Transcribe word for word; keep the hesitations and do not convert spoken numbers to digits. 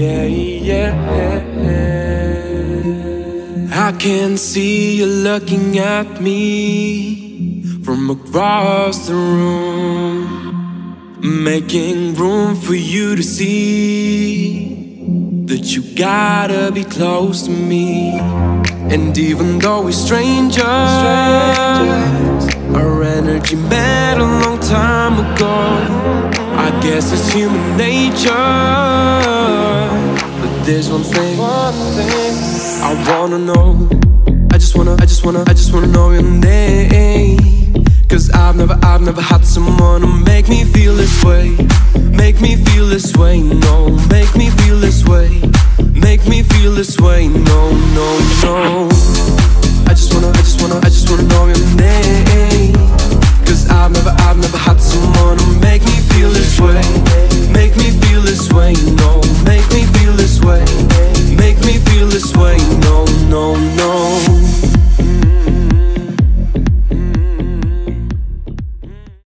yeah, yeah. I can see you looking at me from across the room, making room for you to see that you gotta be close to me. And even though we're strangers, our energy met a long time ago. I guess it's human nature. But there's one thing I wanna know. I just wanna, I just wanna, I just wanna know your name. Cause I've never, I've never had someone to make me feel this way.